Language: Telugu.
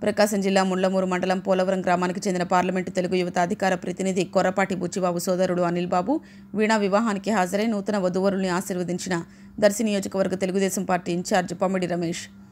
ప్రకాశం జిల్లా ముళ్లమూరు మండలం పోలవరం గ్రామానికి చెందిన పార్లమెంటు తెలుగు యువత అధికార ప్రతినిధి కొర్రపాటి బుచ్చిబాబు సోదరుడు అనిల్ బాబు వీణా వివాహానికి హాజరై నూతన వధూవరుల్ని ఆశీర్వదించిన దర్శి నియోజకవర్గ తెలుగుదేశం పార్టీ ఇన్ఛార్జ్ పమ్మిడి రమేష్.